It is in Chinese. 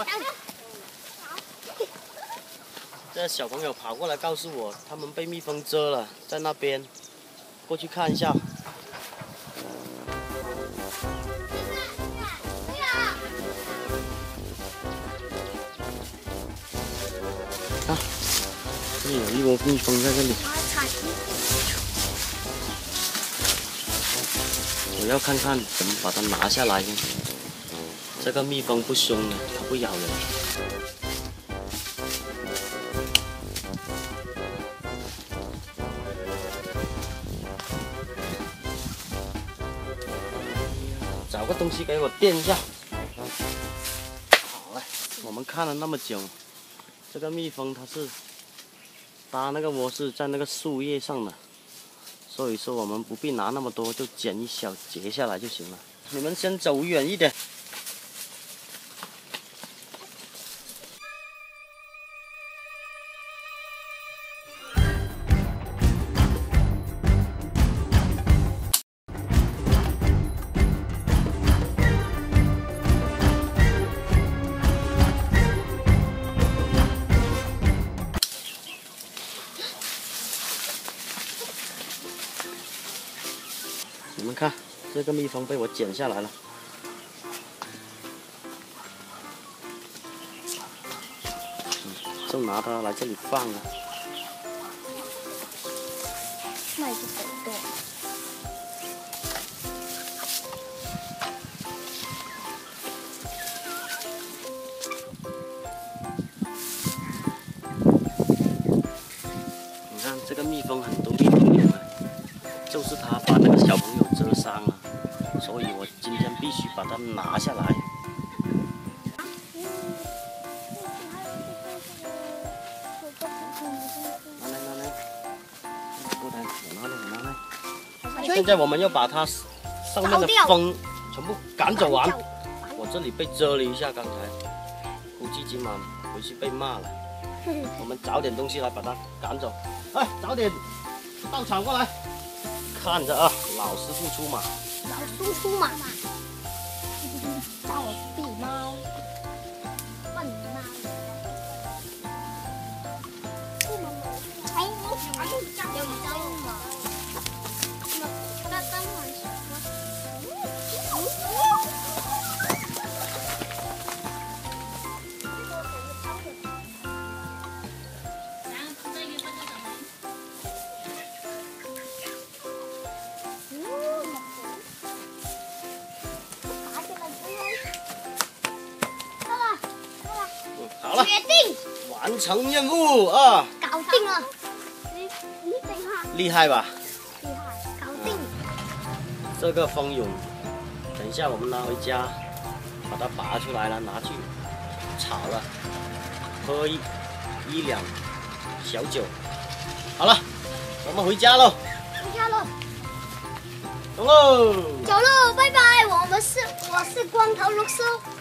这小朋友跑过来告诉我，他们被蜜蜂蛰了，在那边，过去看一下。啊，这里有一窝蜜蜂在这里。我要看看怎么把它拿下来。这个蜜蜂不凶的，它不咬人。 找个东西给我垫一下。好嘞，我们看了那么久，这个蜜蜂它是搭那个窝是在那个树叶上的，所以说我们不必拿那么多，就剪一小节下来就行了。你们先走远一点。 你们看，这个蜜蜂被我剪下来了。就拿它来这里放了。 那就很多。 你看这个蜜蜂很多蜜蜂蛹啊，就是它把那个小朋友蛰伤了，所以我今天必须把它拿下来。 现在我们要把它上面的蜂全部赶走完。我这里被蛰了一下，刚才估计今晚回去被骂了。我们找点东西来把它赶走。哎，找点稻草过来。看着啊，老师傅出马。 老叔出马。招地猫。笨猫。哎，你招嘛？ 好了，决定完成任务啊！搞定了，厉害吧？厉害，搞定。 这个蜂蛹，等一下我们拿回家，把它拔出来了，拿去炒了，喝一两小酒。好了，我们回家喽。 回家喽。 走喽。 走喽，拜拜。我是光头律师。